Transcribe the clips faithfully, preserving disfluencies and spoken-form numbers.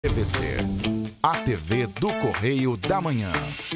T V C, a T V do Correio da Manhã.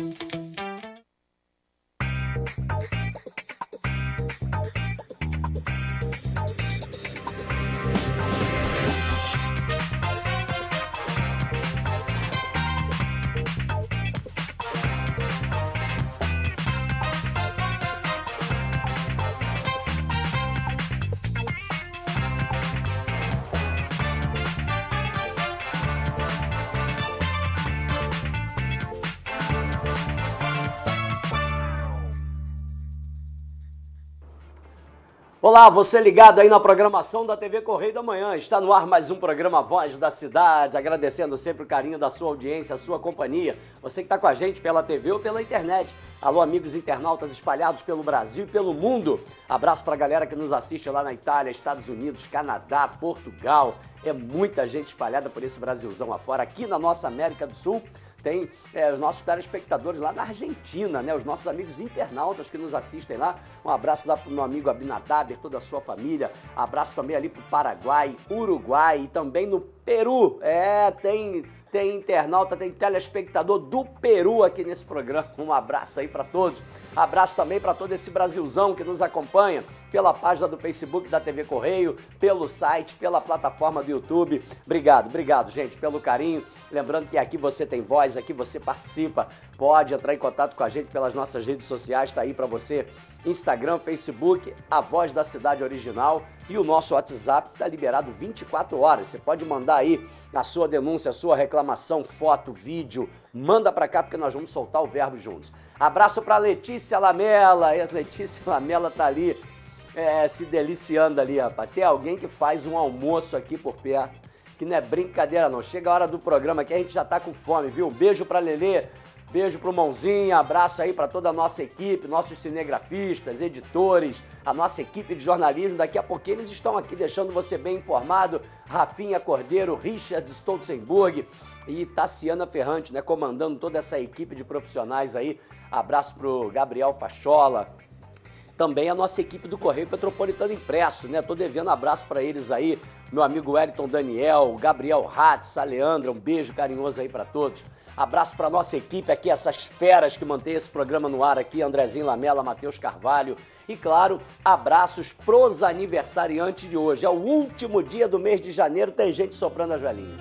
Olá, você ligado aí na programação da T V Correio da Manhã. Está no ar mais um programa Voz da Cidade, agradecendo sempre o carinho da sua audiência, a sua companhia. Você que está com a gente pela T V ou pela internet. Alô, amigos internautas espalhados pelo Brasil e pelo mundo. Abraço para a galera que nos assiste lá na Itália, Estados Unidos, Canadá, Portugal. É muita gente espalhada por esse Brasilzão afora. Aqui na nossa América do Sul, tem é, os nossos telespectadores lá na Argentina, né? Os nossos amigos internautas que nos assistem lá. Um abraço lá pro meu amigo Abinadab, toda a sua família. Abraço também ali pro Paraguai, Uruguai e também no Peru. É, tem, tem internauta, tem telespectador do Peru aqui nesse programa. Um abraço aí para todos. Abraço também para todo esse Brasilzão que nos acompanha pela página do Facebook da T V Correio, pelo site, pela plataforma do YouTube. Obrigado, obrigado, gente, pelo carinho. Lembrando que aqui você tem voz, aqui você participa. Pode entrar em contato com a gente pelas nossas redes sociais, tá aí para você. Instagram, Facebook, a Voz da Cidade Original e o nosso WhatsApp está liberado vinte e quatro horas. Você pode mandar aí a sua denúncia, a sua reclamação, foto, vídeo. Manda para cá porque nós vamos soltar o verbo juntos. Abraço para Letícia Lamela. A Letícia Lamela tá ali é, se deliciando ali, rapaz. Tem alguém que faz um almoço aqui por perto, que não é brincadeira não. Chega a hora do programa que a gente já tá com fome, viu? Beijo para Lelê. Beijo pro Mãozinha, abraço aí para toda a nossa equipe, nossos cinegrafistas, editores, a nossa equipe de jornalismo. Daqui a pouquinho eles estão aqui deixando você bem informado. Rafinha Cordeiro, Richard Stolzenburg e Tassiana Ferrante, né, comandando toda essa equipe de profissionais aí. Abraço pro Gabriel Fachola. Também a nossa equipe do Correio Petropolitano Impresso, né? Tô devendo abraço para eles aí, meu amigo Wellington Daniel, Gabriel Hatz, a Leandra, um beijo carinhoso aí para todos. Abraço para nossa equipe aqui, essas feras que mantêm esse programa no ar aqui, Andrezinho Lamela, Matheus Carvalho. E claro, abraços pros aniversariantes de hoje. É o último dia do mês de janeiro, tem gente soprando as velhinhas.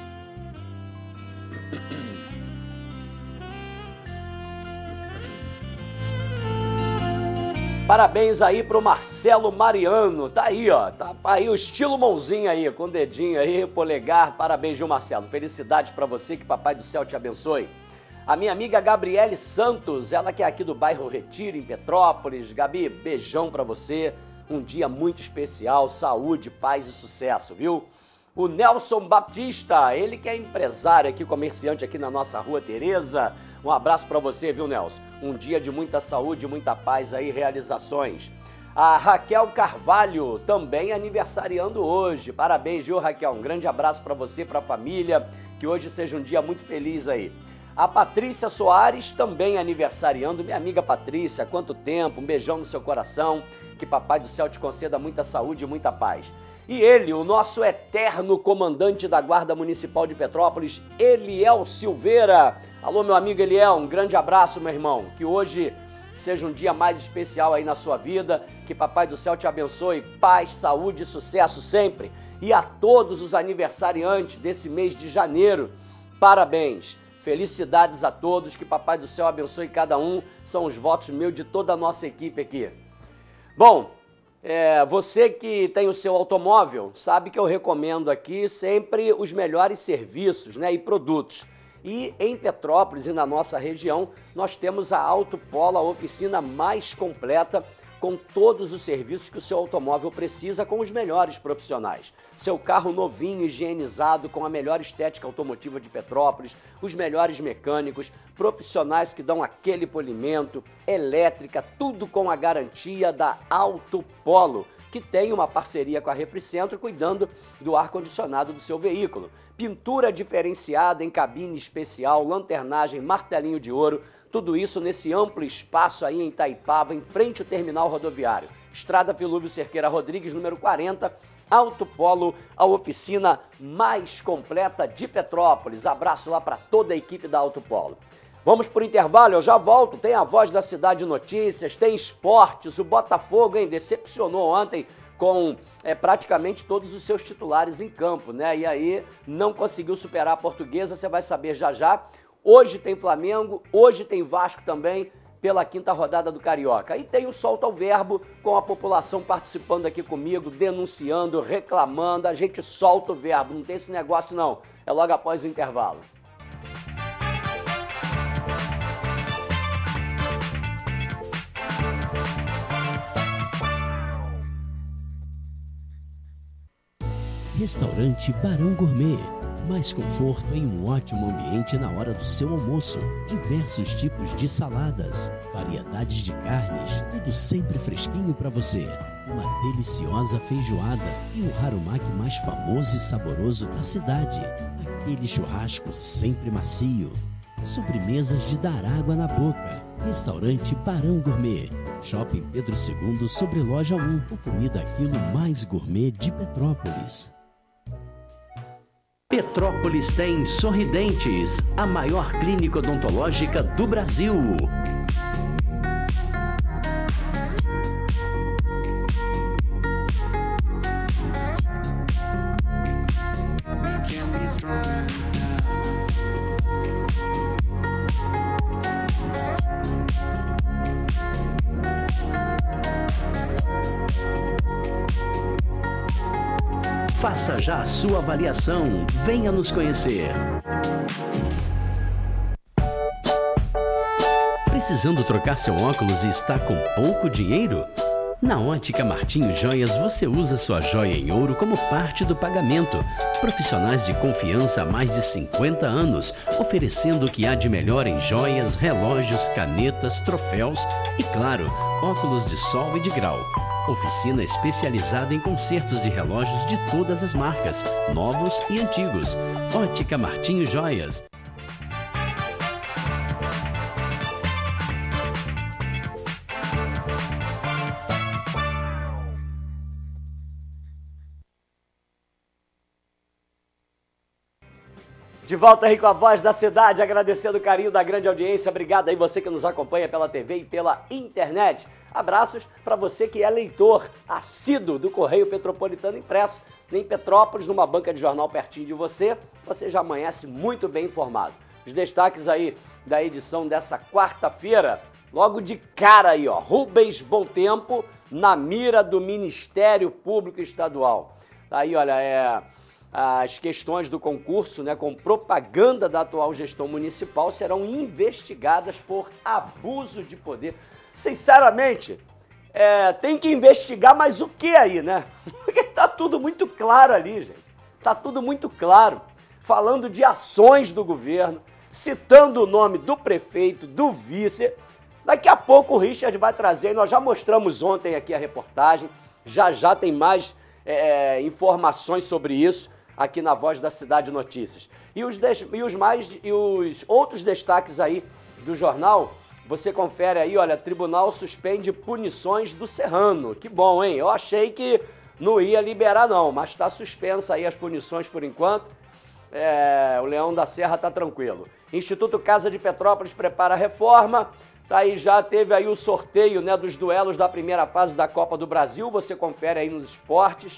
Parabéns aí pro Marcelo Mariano, tá aí, ó, tá aí o estilo mãozinha aí, com o dedinho aí, polegar, parabéns, viu, Marcelo, felicidade pra você, que papai do céu te abençoe. A minha amiga Gabriele Santos, ela que é aqui do bairro Retiro, em Petrópolis. Gabi, beijão pra você, um dia muito especial, saúde, paz e sucesso, viu? O Nelson Baptista, ele que é empresário aqui, comerciante aqui na nossa rua Tereza. Um abraço para você, viu, Nelson? Um dia de muita saúde, muita paz aí, realizações. A Raquel Carvalho, também aniversariando hoje. Parabéns, viu, Raquel? Um grande abraço para você, para a família. Que hoje seja um dia muito feliz aí. A Patrícia Soares, também aniversariando. Minha amiga Patrícia, há quanto tempo? Um beijão no seu coração. Que papai do céu te conceda muita saúde e muita paz. E ele, o nosso eterno comandante da Guarda Municipal de Petrópolis, Eliel Silveira. Alô, meu amigo Eliel, um grande abraço, meu irmão. Que hoje seja um dia mais especial aí na sua vida. Que papai do céu te abençoe. Paz, saúde e sucesso sempre. E a todos os aniversariantes desse mês de janeiro, parabéns. Felicidades a todos. Que papai do céu abençoe cada um. São os votos meus de toda a nossa equipe aqui. Bom... É, você que tem o seu automóvel, sabe que eu recomendo aqui sempre os melhores serviços, né, e produtos. E em Petrópolis e na nossa região, nós temos a Auto Polo, a oficina mais completa, com todos os serviços que o seu automóvel precisa, com os melhores profissionais. Seu carro novinho, higienizado, com a melhor estética automotiva de Petrópolis, os melhores mecânicos, profissionais que dão aquele polimento, elétrica, tudo com a garantia da Auto Polo, que tem uma parceria com a Refricentro, cuidando do ar-condicionado do seu veículo. Pintura diferenciada em cabine especial, lanternagem, martelinho de ouro, tudo isso nesse amplo espaço aí em Itaipava, em frente ao terminal rodoviário. Estrada Vilúvio Cerqueira Rodrigues, número quarenta, Auto Polo, a oficina mais completa de Petrópolis. Abraço lá para toda a equipe da Auto Polo. Vamos por intervalo, eu já volto. Tem a Voz da Cidade Notícias, tem esportes. O Botafogo, hein, decepcionou ontem com é, praticamente todos os seus titulares em campo, né? E aí não conseguiu superar a Portuguesa, você vai saber já já. Hoje tem Flamengo, hoje tem Vasco também, pela quinta rodada do Carioca. E tem o Solta o Verbo, com a população participando aqui comigo, denunciando, reclamando. A gente solta o verbo, não tem esse negócio não. É logo após o intervalo. Restaurante Barão Gourmet. Mais conforto em um ótimo ambiente na hora do seu almoço. Diversos tipos de saladas, variedades de carnes, tudo sempre fresquinho para você. Uma deliciosa feijoada e o harumaki mais famoso e saboroso da cidade. Aquele churrasco sempre macio. Sobremesas de dar água na boca. Restaurante Barão Gourmet. Shopping Pedro segundo, sobre Loja um. O comida aquilo mais gourmet de Petrópolis. Petrópolis tem Sorridentes, a maior clínica odontológica do Brasil. Faça já a sua avaliação. Venha nos conhecer. Precisando trocar seu óculos e está com pouco dinheiro? Na Ótica Martinho Joias você usa sua joia em ouro como parte do pagamento. Profissionais de confiança há mais de cinquenta anos, oferecendo o que há de melhor em joias, relógios, canetas, troféus e, claro, óculos de sol e de grau. Oficina especializada em consertos de relógios de todas as marcas, novos e antigos. Ótica Martinho Joias. De volta aí com a Voz da Cidade, agradecendo o carinho da grande audiência. Obrigado aí você que nos acompanha pela T V e pela internet. Abraços para você que é leitor assíduo do Correio Petropolitano Impresso. Em Petrópolis, numa banca de jornal pertinho de você, você já amanhece muito bem informado. Os destaques aí da edição dessa quarta-feira, logo de cara aí, ó, Rubens Bom Tempo na mira do Ministério Público Estadual. Aí, olha, é... as questões do concurso, né, com propaganda da atual gestão municipal serão investigadas por abuso de poder. Sinceramente, é, tem que investigar mais o que aí, né? Porque tá tudo muito claro ali, gente. Tá tudo muito claro. Falando de ações do governo, citando o nome do prefeito, do vice. Daqui a pouco o Richard vai trazer, nós já mostramos ontem aqui a reportagem, já já tem mais é, informações sobre isso aqui na Voz da Cidade Notícias. E os, e os, mais, e os outros destaques aí do jornal, você confere aí, olha, Tribunal suspende punições do Serrano. Que bom, hein? Eu achei que não ia liberar não, mas está suspensa aí as punições por enquanto. É, o Leão da Serra tá tranquilo. Instituto Casa de Petrópolis prepara a reforma. Tá aí, já teve aí o sorteio, né, dos duelos da primeira fase da Copa do Brasil. Você confere aí nos esportes.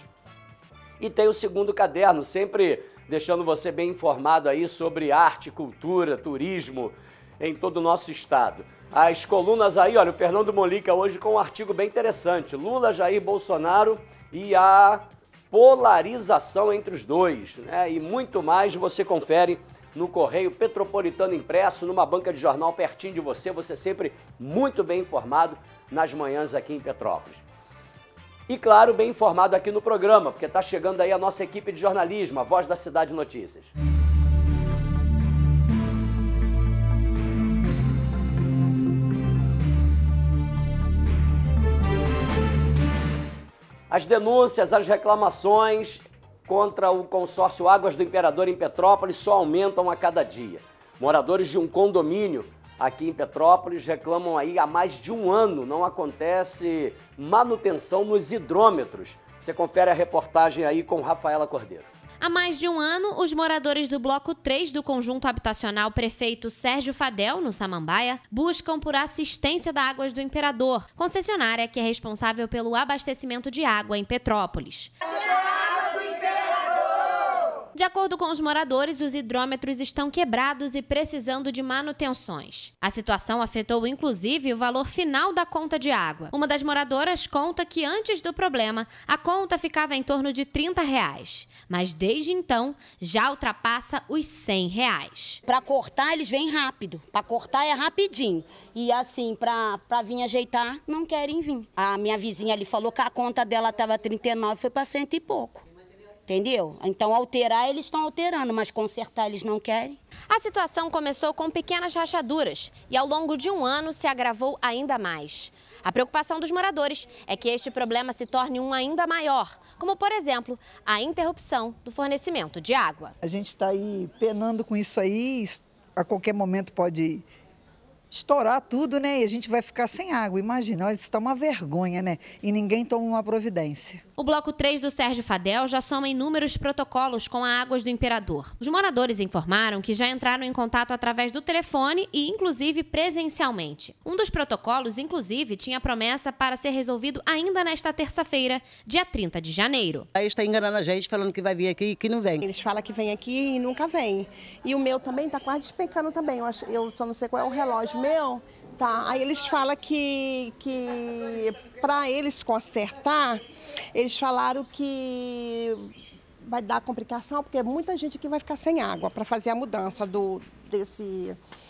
E tem o segundo caderno, sempre deixando você bem informado aí sobre arte, cultura, turismo em todo o nosso estado. As colunas aí, olha, o Fernando Molica hoje com um artigo bem interessante. Lula, Jair Bolsonaro e a polarização entre os dois, né? E muito mais você confere no Correio Petropolitano Impresso, numa banca de jornal pertinho de você. Você sempre muito bem informado nas manhãs aqui em Petrópolis. E, claro, bem informado aqui no programa, porque está chegando aí a nossa equipe de jornalismo, a Voz da Cidade Notícias. As denúncias, as reclamações contra o consórcio Águas do Imperador em Petrópolis só aumentam a cada dia. Moradores de um condomínio aqui em Petrópolis reclamam aí há mais de um ano, não acontece manutenção nos hidrômetros Você confere a reportagem aí com Rafaela Cordeiro. Há mais de um ano, os moradores do bloco três do conjunto habitacional Prefeito Sérgio Fadel, no Samambaia, buscam por assistência da Águas do Imperador, concessionária que é responsável pelo abastecimento de água em Petrópolis. De acordo com os moradores, os hidrômetros estão quebrados e precisando de manutenções. A situação afetou inclusive o valor final da conta de água. Uma das moradoras conta que antes do problema, a conta ficava em torno de trinta reais. Mas desde então, já ultrapassa os cem reais. Para cortar, eles vêm rápido. Para cortar é rapidinho. E assim, para vir ajeitar, não querem vir. A minha vizinha ali falou que a conta dela estava trinta e nove, foi para cento e pouco. Entendeu? Então, alterar, eles estão alterando, mas consertar eles não querem. A situação começou com pequenas rachaduras e, ao longo de um ano, se agravou ainda mais. A preocupação dos moradores é que este problema se torne um ainda maior, como, por exemplo, a interrupção do fornecimento de água. A gente está aí penando com isso aí, a qualquer momento pode estourar tudo, né? E a gente vai ficar sem água. Imagina, olha, isso está uma vergonha, né? E ninguém toma uma providência. O bloco três do Sérgio Fadel já soma inúmeros protocolos com a Águas do Imperador. Os moradores informaram que já entraram em contato através do telefone e, inclusive, presencialmente. Um dos protocolos, inclusive, tinha promessa para ser resolvido ainda nesta terça-feira, dia trinta de janeiro. Aí está enganando a gente, falando que vai vir aqui e que não vem. Eles falam que vem aqui e nunca vem. E o meu também está quase despencando também. Eu, acho, eu só não sei qual é o relógio meu. Tá, aí eles falam que, que para eles consertar, eles falaram que vai dar complicação, porque muita gente aqui vai ficar sem água para fazer a mudança do, desse,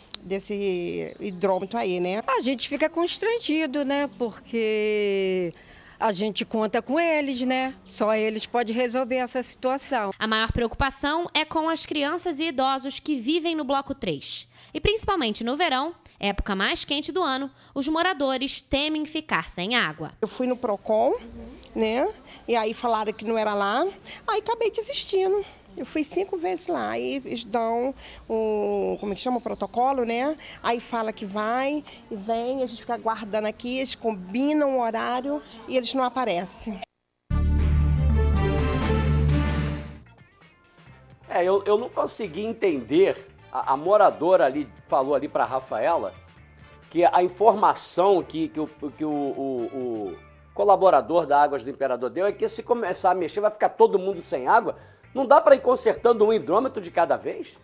desse hidrômetro aí, né? A gente fica constrangido, né? Porque a gente conta com eles, né? Só eles podem resolver essa situação. A maior preocupação é com as crianças e idosos que vivem no bloco três. E principalmente no verão, época mais quente do ano, os moradores temem ficar sem água. Eu fui no Procon, né? E aí falaram que não era lá. Aí acabei desistindo. Eu fui cinco vezes lá. Aí eles dão o, como é que chama, o protocolo, né? Aí fala que vai e vem, a gente fica aguardando aqui, eles combinam o horário e eles não aparecem. É, eu, eu não consegui entender. A, a moradora ali falou ali para a Rafaela que a informação que, que, o, que o, o, o colaborador da Águas do Imperador deu é que se começar a mexer vai ficar todo mundo sem água. Não dá para ir consertando um hidrômetro de cada vez?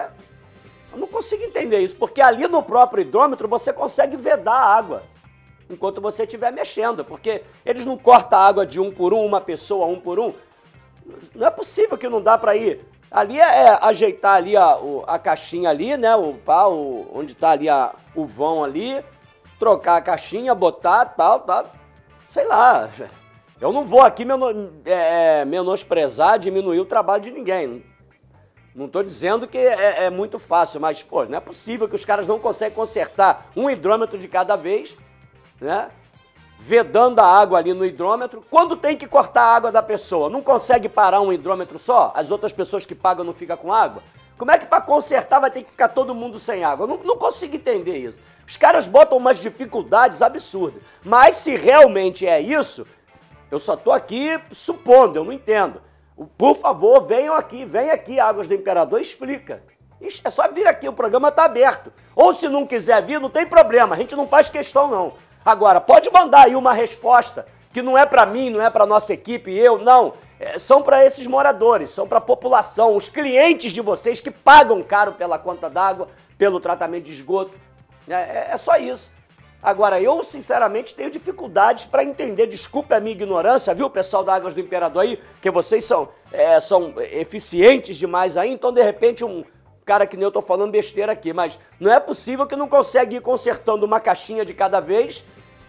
Eu não consigo entender isso, porque ali no próprio hidrômetro você consegue vedar a água enquanto você estiver mexendo, porque eles não cortam a água de um por um, uma pessoa um por um. Não é possível que não dá para ir. Ali é, é ajeitar ali a, a caixinha ali, né, o pau, onde tá ali a, o vão ali, trocar a caixinha, botar, tal, tal, sei lá. Eu não vou aqui meno, é, menosprezar, diminuir o trabalho de ninguém. Não estou dizendo que é, é muito fácil, mas, pô, não é possível que os caras não conseguem consertar um hidrômetro de cada vez, né? Vedando a água ali no hidrômetro. Quando tem que cortar a água da pessoa, não consegue parar um hidrômetro só? As outras pessoas que pagam não ficam com água? Como é que para consertar vai ter que ficar todo mundo sem água? Eu não, não consigo entender isso. Os caras botam umas dificuldades absurdas. Mas se realmente é isso, eu só estou aqui supondo, eu não entendo. Por favor, venham aqui, vem aqui, Águas do Imperador, explica. É só vir aqui, o programa está aberto. Ou se não quiser vir, não tem problema, a gente não faz questão não. Agora, pode mandar aí uma resposta, que não é para mim, não é para nossa equipe, eu, não. É, são para esses moradores, são para a população, os clientes de vocês que pagam caro pela conta d'água, pelo tratamento de esgoto. É, é, é só isso. Agora, eu, sinceramente, tenho dificuldades para entender, desculpe a minha ignorância, viu, pessoal da Águas do Imperador aí, que vocês são, é, são eficientes demais aí, então, de repente, um cara que nem eu tô falando besteira aqui, mas não é possível que não consegue ir consertando uma caixinha de cada vez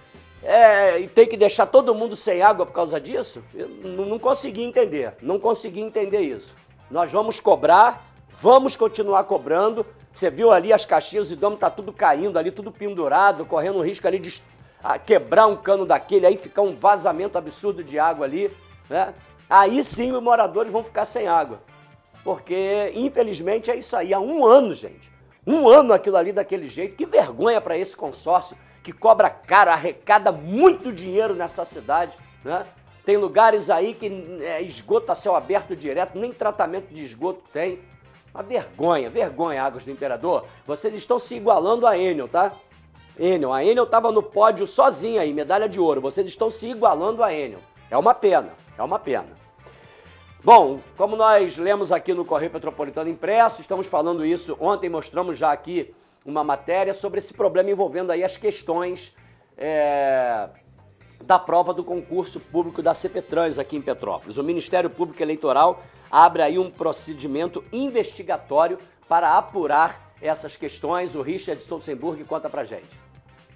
é, e tem que deixar todo mundo sem água por causa disso. Eu não, não consegui entender, não consegui entender isso. Nós vamos cobrar, vamos continuar cobrando. Você viu ali as caixinhas, o hidrômetro tá tudo caindo ali, tudo pendurado, correndo o risco ali de quebrar um cano daquele, aí ficar um vazamento absurdo de água ali, né? Aí sim os moradores vão ficar sem água. Porque, infelizmente, é isso aí. Há um ano, gente. Um ano aquilo ali daquele jeito. Que vergonha para esse consórcio que cobra caro, arrecada muito dinheiro nessa cidade, né? Tem lugares aí que é, esgoto a céu aberto direto, nem tratamento de esgoto tem. Uma vergonha, vergonha, Águas do Imperador. Vocês estão se igualando a Enel, tá? Enel, a Enel estava no pódio sozinha aí, medalha de ouro. Vocês estão se igualando a Enel. É uma pena, é uma pena. Bom, como nós lemos aqui no Correio Petropolitano Impresso, estamos falando isso, ontem mostramos já aqui uma matéria sobre esse problema envolvendo aí as questões é, da prova do concurso público da CPTrans aqui em Petrópolis. O Ministério Público Eleitoral abre aí um procedimento investigatório para apurar essas questões. O Richard Stolzenburg conta pra gente.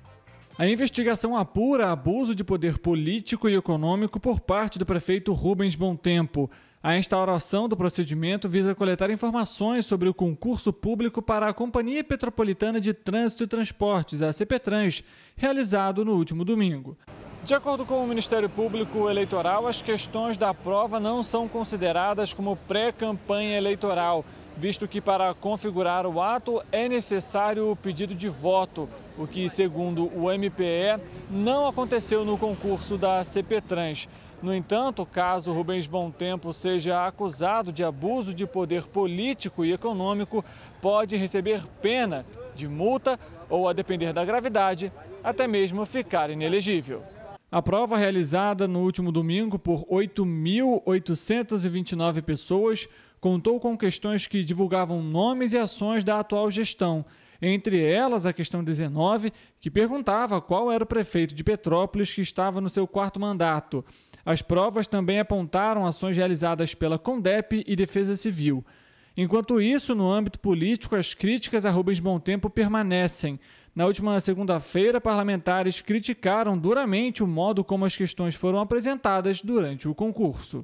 A investigação apura abuso de poder político e econômico por parte do prefeito Rubens Bontempo. A instauração do procedimento visa coletar informações sobre o concurso público para a Companhia Petropolitana de Trânsito e Transportes, a CPTrans, realizado no último domingo. De acordo com o Ministério Público Eleitoral, as questões da prova não são consideradas como pré-campanha eleitoral, visto que para configurar o ato é necessário o pedido de voto, o que, segundo o M P E, não aconteceu no concurso da CPTrans. No entanto, caso Rubens Bontempo seja acusado de abuso de poder político e econômico, pode receber pena de multa ou, a depender da gravidade, até mesmo ficar inelegível. A prova realizada no último domingo por oito mil oitocentas e vinte e nove pessoas contou com questões que divulgavam nomes e ações da atual gestão, entre elas a questão dezenove, que perguntava qual era o prefeito de Petrópolis que estava no seu quarto mandato. As provas também apontaram ações realizadas pela Condep e Defesa Civil. Enquanto isso, no âmbito político, as críticas a Rubens Bontempo permanecem. Na última segunda-feira, parlamentares criticaram duramente o modo como as questões foram apresentadas durante o concurso.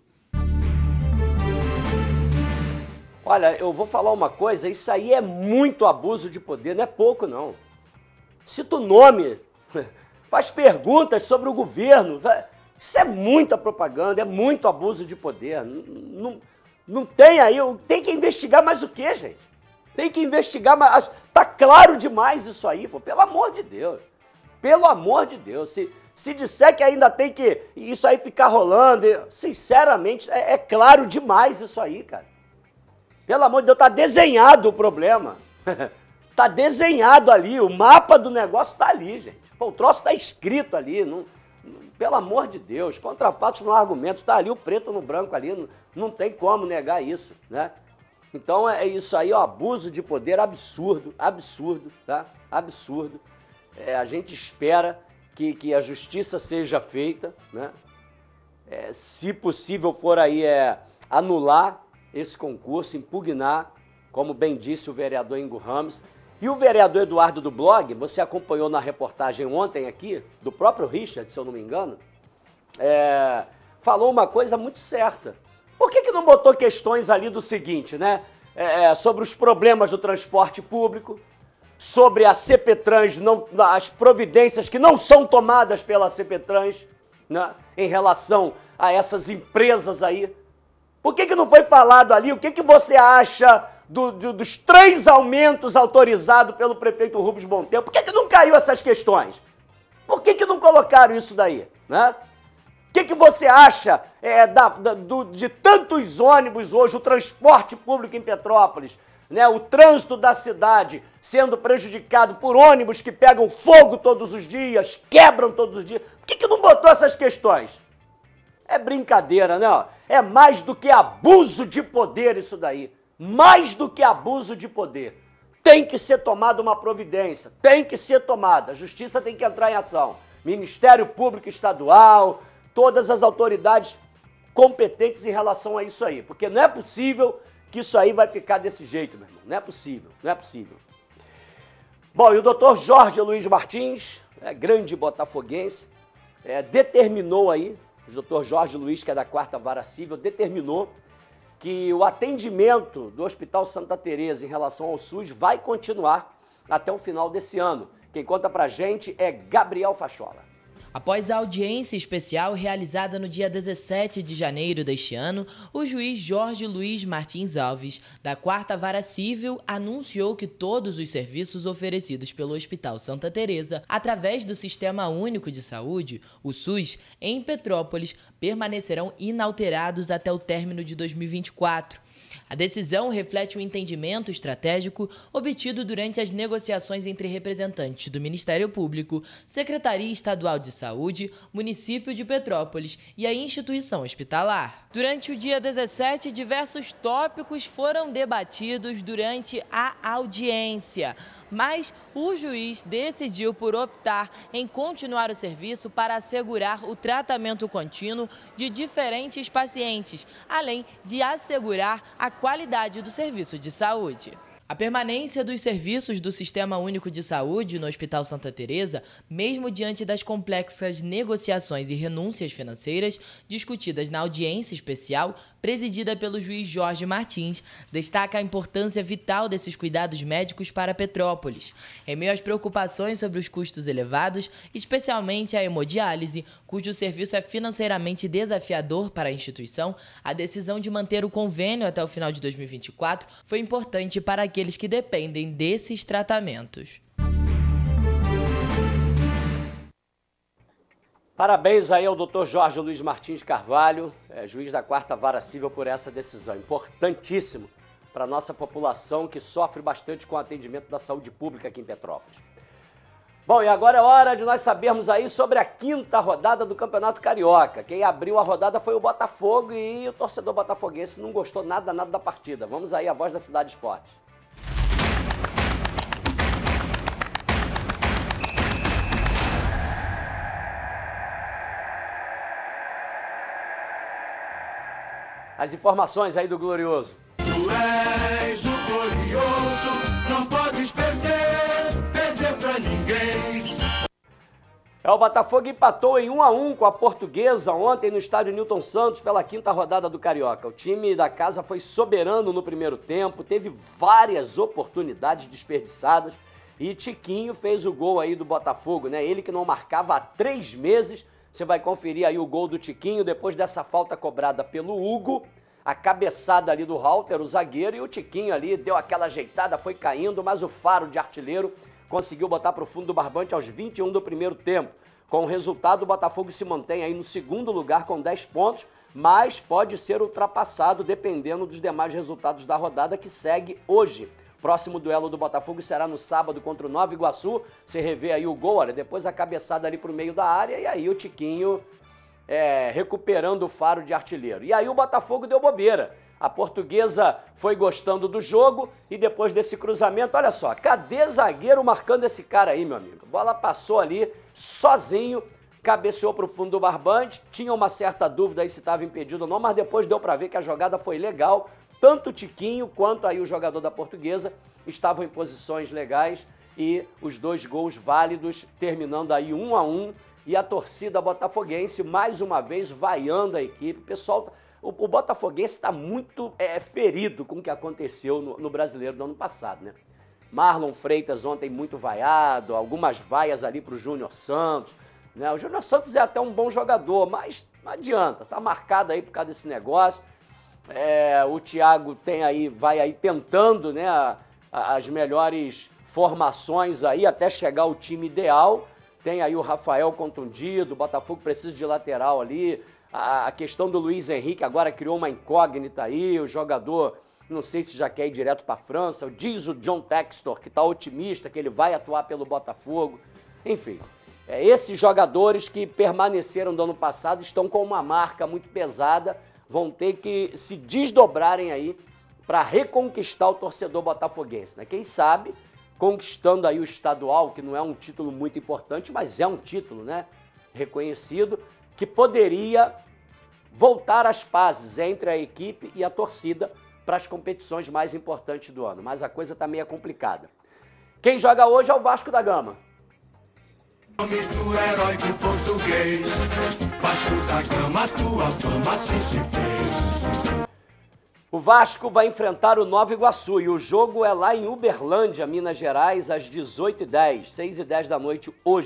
Olha, eu vou falar uma coisa, isso aí é muito abuso de poder, não é pouco não. Cita o nome, faz perguntas sobre o governo, isso é muita propaganda, é muito abuso de poder. Não, não, não tem aí, tem que investigar mais o quê, gente? Tem que investigar mais, tá claro demais isso aí, pô, pelo amor de Deus. Pelo amor de Deus, se, se disser que ainda tem que isso aí ficar rolando, sinceramente, é, é claro demais isso aí, cara. Pelo amor de Deus, tá desenhado o problema. Tá desenhado ali, o mapa do negócio tá ali, gente. Pô, o troço tá escrito ali, não, não, pelo amor de Deus, contra fatos não há argumentos, tá ali o preto no branco ali, não, não tem como negar isso, né? Então é isso aí, ó, abuso de poder absurdo, absurdo, tá? Absurdo. É, a gente espera que, que a justiça seja feita, né? É, se possível for aí, é, anular esse concurso, impugnar, como bem disse o vereador Ingo Ramos. E o vereador Eduardo do Blog, você acompanhou na reportagem ontem aqui, do próprio Richard, se eu não me engano, é, falou uma coisa muito certa. Por que que não botou questões ali do seguinte, né? É, sobre os problemas do transporte público, sobre a CPTrans, não, as providências que não são tomadas pela CPTrans, né, em relação a essas empresas aí. Por que que não foi falado ali? O que que você acha do, do, dos três aumentos autorizados pelo prefeito Rubens Bontempo? Por que que não caiu essas questões? Por que que não colocaram isso daí, né? O que que você acha é, da, da, do, de tantos ônibus hoje, o transporte público em Petrópolis, né, o trânsito da cidade sendo prejudicado por ônibus que pegam fogo todos os dias, quebram todos os dias? Por que que não botou essas questões? É brincadeira, né? É mais do que abuso de poder isso daí. Mais do que abuso de poder. Tem que ser tomada uma providência. Tem que ser tomada. A justiça tem que entrar em ação. Ministério Público Estadual, todas as autoridades competentes em relação a isso aí. Porque não é possível que isso aí vai ficar desse jeito, meu irmão. Não é possível, não é possível. Bom, e o doutor Jorge Luiz Martins, é, grande botafoguense, é, determinou aí, o doutor Jorge Luiz, que é da quarta Vara Civil, determinou que o atendimento do Hospital Santa Teresa em relação ao SUS vai continuar até o final desse ano. Quem conta pra gente é Gabriel Fachola. Após a audiência especial realizada no dia dezessete de janeiro deste ano, o juiz Jorge Luiz Martins Alves, da quarta Vara Civil, anunciou que todos os serviços oferecidos pelo Hospital Santa Teresa, através do Sistema Único de Saúde, o SUS, em Petrópolis, permanecerão inalterados até o término de dois mil e vinte e quatro. A decisão reflete o entendimento estratégico obtido durante as negociações entre representantes do Ministério Público, Secretaria Estadual de Saúde, Município de Petrópolis e a instituição hospitalar. Durante o dia dezessete, diversos tópicos foram debatidos durante a audiência, mas o juiz decidiu por optar em continuar o serviço para assegurar o tratamento contínuo de diferentes pacientes, além de assegurar a qualidade do serviço de saúde. A permanência dos serviços do Sistema Único de Saúde no Hospital Santa Teresa, mesmo diante das complexas negociações e renúncias financeiras discutidas na audiência especial, presidida pelo juiz Jorge Martins, destaca a importância vital desses cuidados médicos para Petrópolis. Em meio às preocupações sobre os custos elevados, especialmente a hemodiálise, cujo serviço é financeiramente desafiador para a instituição, a decisão de manter o convênio até o final de dois mil e vinte e quatro foi importante para aqueles que dependem desses tratamentos. Parabéns aí ao doutor Jorge Luiz Martins Carvalho, é, juiz da quarta Vara Civil, por essa decisão. Importantíssimo para a nossa população que sofre bastante com o atendimento da saúde pública aqui em Petrópolis. Bom, e agora é hora de nós sabermos aí sobre a quinta rodada do Campeonato Carioca. Quem abriu a rodada foi o Botafogo e o torcedor botafoguense não gostou nada, nada da partida. Vamos aí, a voz da Cidade Esporte. As informações aí do Glorioso. Tu és o glorioso, não podes perder, perder pra ninguém. É, o Botafogo empatou em um a um com a Portuguesa ontem no estádio Newton Santos pela quinta rodada do Carioca. O time da casa foi soberano no primeiro tempo, teve várias oportunidades desperdiçadas e Tiquinho fez o gol aí do Botafogo, né? Ele que não marcava há três meses. Você vai conferir aí o gol do Tiquinho depois dessa falta cobrada pelo Hugo, a cabeçada ali do Halter, o zagueiro, e o Tiquinho ali deu aquela ajeitada, foi caindo, mas o Faro de artilheiro conseguiu botar para o fundo do barbante aos vinte e um do primeiro tempo. Com o resultado, o Botafogo se mantém aí no segundo lugar com dez pontos, mas pode ser ultrapassado dependendo dos demais resultados da rodada que segue hoje. Próximo duelo do Botafogo será no sábado contra o Nova Iguaçu. Você revê aí o gol, olha, depois a cabeçada ali para o meio da área e aí o Tiquinho é, recuperando o Faro de artilheiro. E aí o Botafogo deu bobeira. A Portuguesa foi gostando do jogo e depois desse cruzamento, olha só, cadê zagueiro marcando esse cara aí, meu amigo? A bola passou ali sozinho, cabeceou para o fundo do barbante, tinha uma certa dúvida aí se estava impedido ou não, mas depois deu para ver que a jogada foi legal. Tanto o Tiquinho quanto aí o jogador da Portuguesa estavam em posições legais e os dois gols válidos, terminando aí um a um, e a torcida botafoguense mais uma vez vaiando a equipe. O pessoal, o, o botafoguense está muito é, ferido com o que aconteceu no, no Brasileiro do ano passado, né? Marlon Freitas ontem muito vaiado, algumas vaias ali para o Júnior Santos, né? O Júnior Santos é até um bom jogador, mas não adianta, tá marcado aí por causa desse negócio. É, o Thiago tem aí, vai aí tentando, né, a, a, as melhores formações aí até chegar ao time ideal. Tem aí o Rafael contundido, o Botafogo precisa de lateral ali. A, a questão do Luiz Henrique agora criou uma incógnita aí, o jogador, não sei se já quer ir direto para a França. Diz o John Textor que está otimista, que ele vai atuar pelo Botafogo. Enfim, é, esses jogadores que permaneceram do ano passado estão com uma marca muito pesada, vão ter que se desdobrarem aí para reconquistar o torcedor botafoguense, né? Quem sabe, conquistando aí o estadual, que não é um título muito importante, mas é um título, né, reconhecido, que poderia voltar às pazes entre a equipe e a torcida para as competições mais importantes do ano. Mas a coisa está meio complicada. Quem joga hoje é o Vasco da Gama. Do herói do português, Vasco da Gama, tua fama assim se fez. O Vasco vai enfrentar o Nova Iguaçu e o jogo é lá em Uberlândia, Minas Gerais, às dezoito e dez, seis e dez da noite hoje.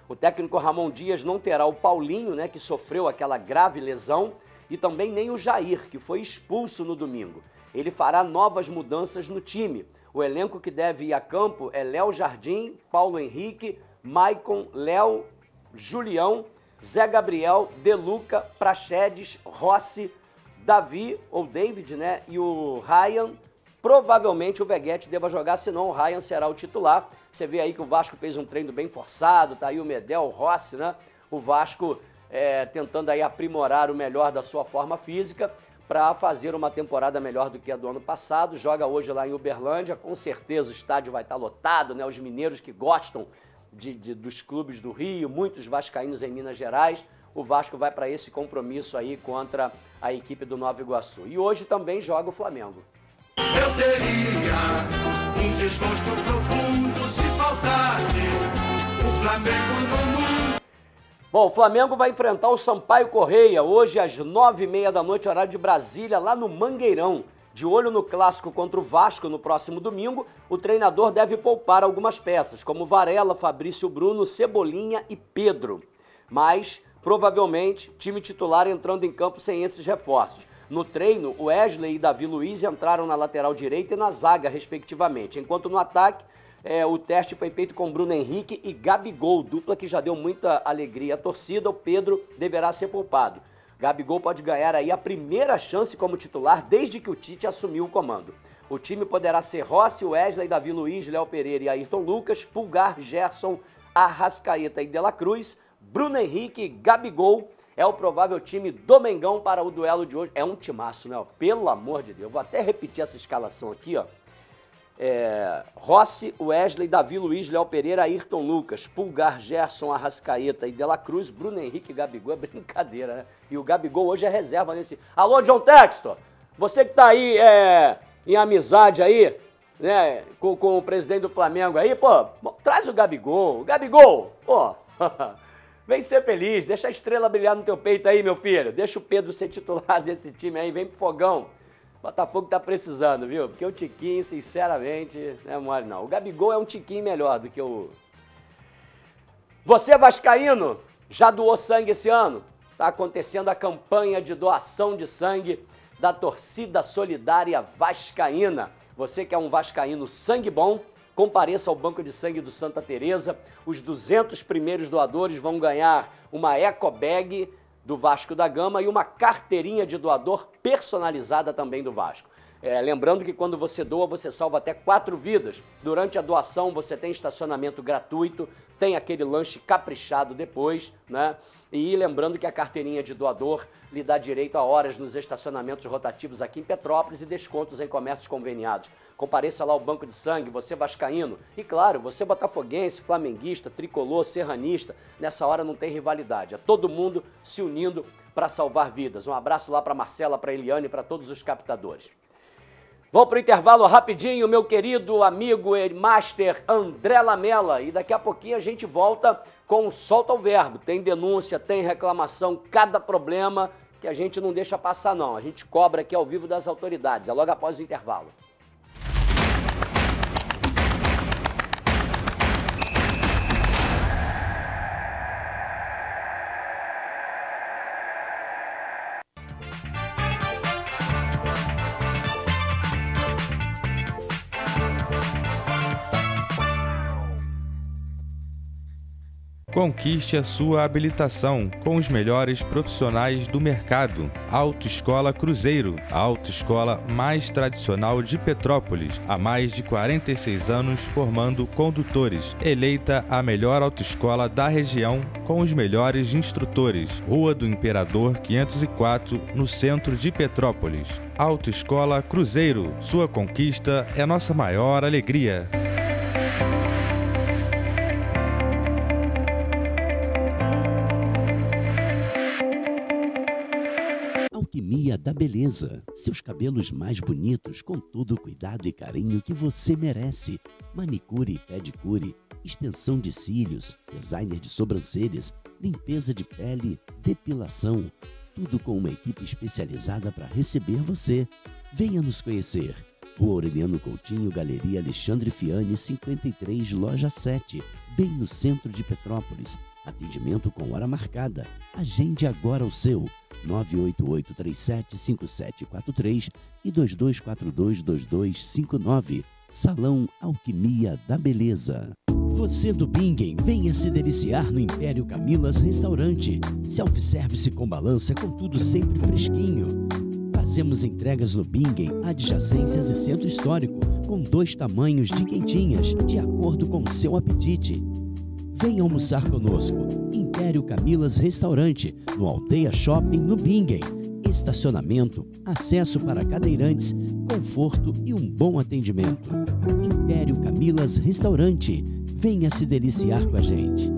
O técnico Ramon Dias não terá o Paulinho, né, que sofreu aquela grave lesão, e também nem o Jair, que foi expulso no domingo. Ele fará novas mudanças no time. O elenco que deve ir a campo é Léo Jardim, Paulo Henrique, Maicon, Léo, Julião, Zé Gabriel, Deluca, Praxedes, Rossi, Davi, ou David, né, e o Ryan. Provavelmente o Veguete deva jogar, senão o Ryan será o titular. Você vê aí que o Vasco fez um treino bem forçado, tá aí o Medel, o Rossi, né? O Vasco é, tentando aí aprimorar o melhor da sua forma física para fazer uma temporada melhor do que a do ano passado. Joga hoje lá em Uberlândia, com certeza o estádio vai estar lotado, né? Os mineiros que gostam de, de, dos clubes do Rio, muitos vascaínos em Minas Gerais. O Vasco vai para esse compromisso aí contra a equipe do Nova Iguaçu. E hoje também joga o Flamengo. Eu teria um desgosto profundo se faltasse o Flamengo no mundo. Bom, o Flamengo vai enfrentar o Sampaio Corrêa hoje às nove e meia da noite, horário de Brasília, lá no Mangueirão. De olho no clássico contra o Vasco no próximo domingo, o treinador deve poupar algumas peças, como Varela, Fabrício Bruno, Cebolinha e Pedro. Mas, provavelmente, time titular entrando em campo sem esses reforços. No treino, o Wesley e Davi Luiz entraram na lateral direita e na zaga, respectivamente. Enquanto no ataque, é, o teste foi feito com Bruno Henrique e Gabigol, dupla que já deu muita alegria à torcida. O Pedro deverá ser poupado. Gabigol pode ganhar aí a primeira chance como titular desde que o Tite assumiu o comando. O time poderá ser Rossi, Wesley, Davi Luiz, Léo Pereira e Ayrton Lucas, Pulgar, Gerson, Arrascaeta e De La Cruz, Bruno Henrique e Gabigol. É o provável time do Mengão para o duelo de hoje. É um timaço, né? Pelo amor de Deus. Vou até repetir essa escalação aqui, ó. É, Rossi, Wesley, Davi Luiz, Léo Pereira, Ayrton Lucas, Pulgar, Gerson, Arrascaeta e De La Cruz, Bruno Henrique e Gabigol. É brincadeira, né? E o Gabigol hoje é reserva nesse... Alô, John Textor! Você que tá aí é, em amizade aí, né, com, com o presidente do Flamengo aí, pô, traz o Gabigol. Gabigol, pô... Vem ser feliz, deixa a estrela brilhar no teu peito aí, meu filho. Deixa o Pedro ser titular desse time aí, vem pro fogão. O Botafogo tá precisando, viu? Porque o Tiquinho, sinceramente, não é mole não. O Gabigol é um tiquinho melhor do que o... Você, vascaíno, já doou sangue esse ano? Tá acontecendo a campanha de doação de sangue da Torcida Solidária Vascaína. Você que é um vascaíno sangue bom, compareça ao Banco de Sangue do Santa Teresa. Os duzentos primeiros doadores vão ganhar uma eco bag do Vasco da Gama e uma carteirinha de doador personalizada também do Vasco. É, lembrando que quando você doa, você salva até quatro vidas. Durante a doação, você tem estacionamento gratuito, tem aquele lanche caprichado depois, né? E lembrando que a carteirinha de doador lhe dá direito a horas nos estacionamentos rotativos aqui em Petrópolis e descontos em comércios conveniados. Compareça lá ao Banco de Sangue, você vascaíno. E claro, você botafoguense, flamenguista, tricolor, serranista. Nessa hora não tem rivalidade. É todo mundo se unindo para salvar vidas. Um abraço lá para Marcela, para Eliane e para todos os captadores. Vou para o intervalo rapidinho, meu querido amigo e master André Lamela. E daqui a pouquinho a gente volta com o Solta o Verbo. Tem denúncia, tem reclamação, cada problema que a gente não deixa passar não. A gente cobra aqui ao vivo das autoridades. É logo após o intervalo. Conquiste a sua habilitação com os melhores profissionais do mercado. Autoescola Cruzeiro, a autoescola mais tradicional de Petrópolis, há mais de quarenta e seis anos formando condutores. Eleita a melhor autoescola da região com os melhores instrutores. Rua do Imperador quinhentos e quatro, no centro de Petrópolis. Autoescola Cruzeiro, sua conquista é nossa maior alegria. Alquimia da Beleza. Seus cabelos mais bonitos com todo o cuidado e carinho que você merece. Manicure e pedicure, extensão de cílios, designer de sobrancelhas, limpeza de pele, depilação. Tudo com uma equipe especializada para receber você. Venha nos conhecer. Rua Aureliano Coutinho, Galeria Alexandre Fiani, cinquenta e três, Loja sete, bem no centro de Petrópolis. Atendimento com hora marcada. Agende agora o seu. nove oito oito, três sete cinco sete quatro três e dois dois quatro dois, dois dois cinco nove. Salão Alquimia da Beleza. Você do Bingen, venha se deliciar no Império Camilas Restaurante. Self-service com balança, com tudo sempre fresquinho. Fazemos entregas no Bingen, adjacências e centro histórico, com dois tamanhos de quentinhas, de acordo com o seu apetite. Venha almoçar conosco. Império Camilas Restaurante, no Aldeia Shopping, no Bingen. Estacionamento, acesso para cadeirantes, conforto e um bom atendimento. Império Camilas Restaurante. Venha se deliciar com a gente.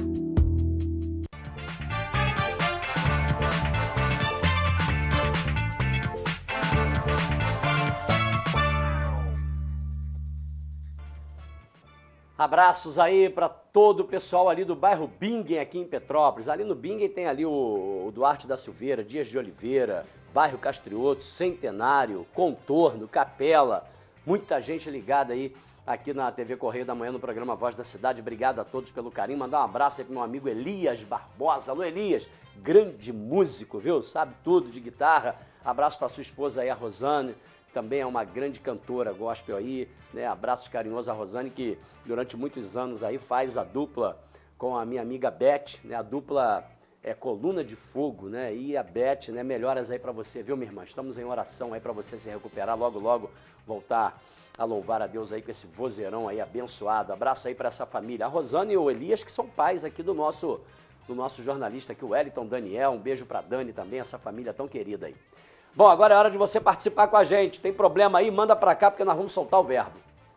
Abraços aí para todo o pessoal ali do bairro Bingen aqui em Petrópolis. Ali no Bingen tem ali o, o Duarte da Silveira, Dias de Oliveira, bairro Castrioto, Centenário, Contorno, Capela. Muita gente ligada aí aqui na T V Correio da Manhã no programa Voz da Cidade. Obrigado a todos pelo carinho. Mandar um abraço aí pro meu amigo Elias Barbosa. Alô, Elias, grande músico, viu? Sabe tudo de guitarra. Abraço para sua esposa aí, a Rosane. Também é uma grande cantora gospel aí, né? Abraços carinhosos a Rosane, que durante muitos anos aí faz a dupla com a minha amiga Beth, né? A dupla é Coluna de Fogo, né? E a Beth, né? Melhoras aí para você, viu, minha irmã? Estamos em oração aí para você se recuperar, logo, logo voltar a louvar a Deus aí com esse vozeirão aí abençoado. Abraço aí para essa família. A Rosane e o Elias, que são pais aqui do nosso, do nosso jornalista aqui, o Wellington Daniel. Um beijo para Dani também, essa família tão querida aí. Bom, agora é hora de você participar com a gente. Tem problema aí? Manda pra cá porque nós vamos soltar o verbo.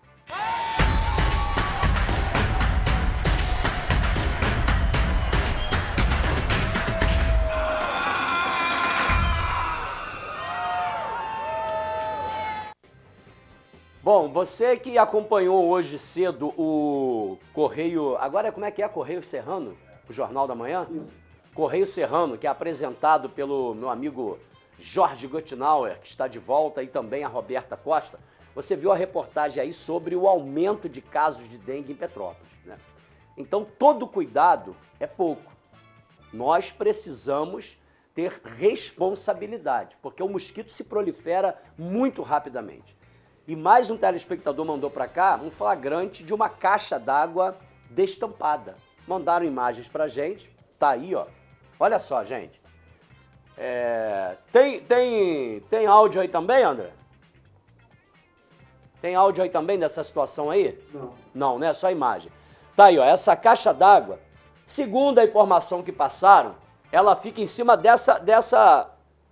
Bom, você que acompanhou hoje cedo o Correio... Agora como é que é? Correio Serrano? O Jornal da Manhã? Correio Serrano, que é apresentado pelo meu amigo Jorge Gottenauer, que está de volta, e também a Roberta Costa. Você viu a reportagem aí sobre o aumento de casos de dengue em Petrópolis, né? Então, todo cuidado é pouco. Nós precisamos ter responsabilidade, porque o mosquito se prolifera muito rapidamente. E mais um telespectador mandou para cá um flagrante de uma caixa d'água destampada. Mandaram imagens pra gente, tá aí, ó. Olha só, gente. É, tem, tem, tem áudio aí também, André? Tem áudio aí também dessa situação aí? Não. Não, né? Só imagem. Tá aí, ó. Essa caixa d'água, segundo a informação que passaram, ela fica em cima dessa, dessa...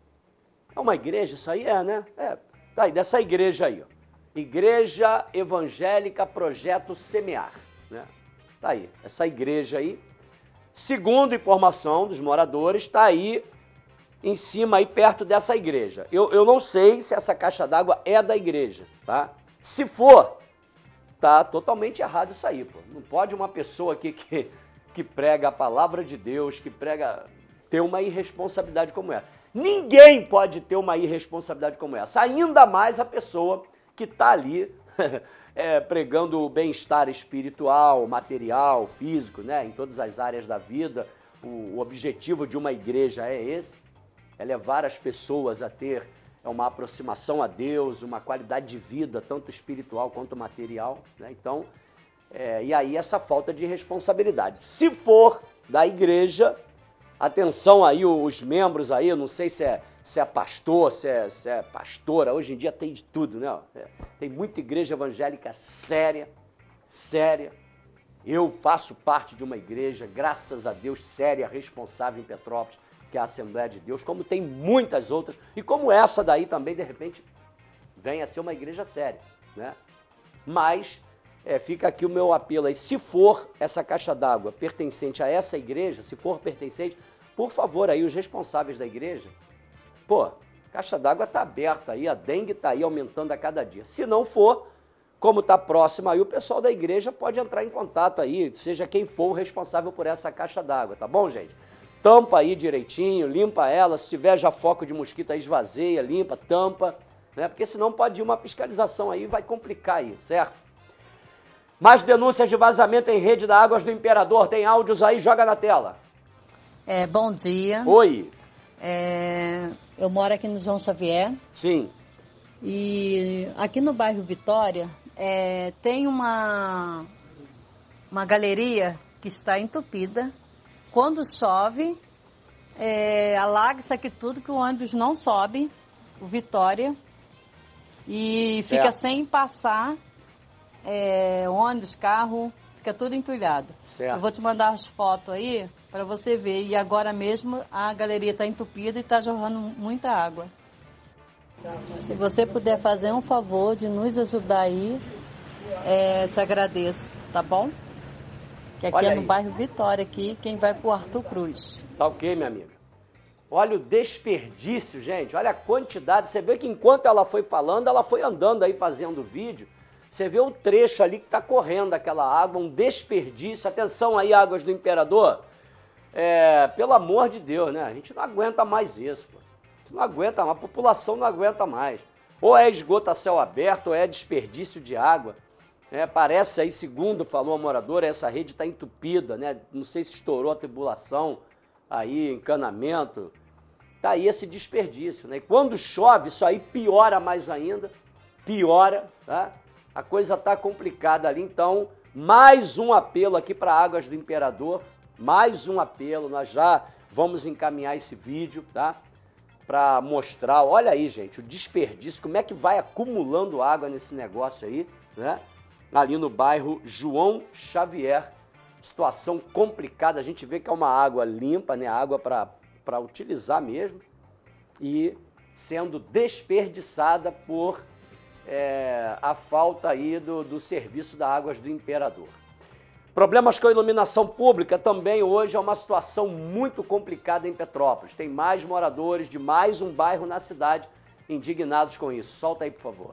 É uma igreja isso aí? É, né? É. Tá aí, dessa igreja aí, ó. Igreja Evangélica Projeto Semear, né? Tá aí, essa igreja aí. Segundo informação dos moradores, tá aí em cima, aí perto dessa igreja. Eu, eu não sei se essa caixa d'água é da igreja, tá? Se for, tá totalmente errado isso aí, pô. Não pode uma pessoa aqui que, que prega a palavra de Deus, que prega, ter uma irresponsabilidade como essa. Ninguém pode ter uma irresponsabilidade como essa. Ainda mais a pessoa que está ali é, pregando o bem-estar espiritual, material, físico, né? Em todas as áreas da vida. O, o objetivo de uma igreja é esse. É levar as pessoas a ter uma aproximação a Deus, uma qualidade de vida, tanto espiritual quanto material, né? Então, é, e aí essa falta de responsabilidade. Se for da igreja, atenção aí os membros aí, eu não sei se é, se é pastor, se é, se é pastora, hoje em dia tem de tudo, né? É, tem muita igreja evangélica séria, séria. Eu faço parte de uma igreja, graças a Deus, séria, responsável em Petrópolis, que é a Assembleia de Deus, como tem muitas outras, e como essa daí também, de repente, vem a ser uma igreja séria, né? Mas é, fica aqui o meu apelo aí, se for essa caixa d'água pertencente a essa igreja, se for pertencente, por favor, aí os responsáveis da igreja, pô, caixa d'água está aberta aí, a dengue está aí aumentando a cada dia. Se não for, como está próximo aí, o pessoal da igreja pode entrar em contato aí, seja quem for o responsável por essa caixa d'água, tá bom, gente? Tampa aí direitinho, limpa ela, se tiver já foco de mosquito aí, esvazia, limpa, tampa, né? Porque senão pode ir uma fiscalização aí, vai complicar aí, certo? Mais denúncias de vazamento em rede da Águas do Imperador. Tem áudios aí? Joga na tela. É, bom dia. Oi. É, eu moro aqui no João Xavier. Sim. E aqui no bairro Vitória é, tem uma, uma galeria que está entupida. Quando chove, é, alaga isso aqui tudo que o ônibus não sobe, o Vitória, e certo. Fica sem passar é, ônibus, carro, fica tudo entulhado. Certo. Eu vou te mandar as fotos aí para você ver. E agora mesmo a galeria está entupida e está jorrando muita água. Se você puder fazer um favor de nos ajudar aí, é, te agradeço, tá bom? Que aqui Olha é no aí. bairro Vitória, aqui, quem vai pro Arthur Cruz. Tá ok, minha amiga. Olha o desperdício, gente. Olha a quantidade. Você vê que enquanto ela foi falando, ela foi andando aí fazendo vídeo. Você vê o trecho ali que tá correndo aquela água, um desperdício. Atenção aí, Águas do Imperador. É, pelo amor de Deus, né? A gente não aguenta mais isso, pô. A gente não aguenta mais, a população não aguenta mais. Ou é esgoto a céu aberto, ou é desperdício de água. É, parece aí, segundo falou a moradora, essa rede está entupida, né? Não sei se estourou a tubulação aí, encanamento. Tá aí esse desperdício, né? E quando chove, isso aí piora mais ainda, piora, tá? A coisa tá complicada ali, então, mais um apelo aqui para Águas do Imperador, mais um apelo, nós já vamos encaminhar esse vídeo, tá? Para mostrar, olha aí, gente, o desperdício, como é que vai acumulando água nesse negócio aí, né? Ali no bairro João Xavier, situação complicada, a gente vê que é uma água limpa, né? Água para utilizar mesmo, e sendo desperdiçada por é, a falta aí do, do serviço da Águas do Imperador. Problemas com a iluminação pública também hoje é uma situação muito complicada em Petrópolis. Tem mais moradores de mais um bairro na cidade indignados com isso. Solta aí, por favor.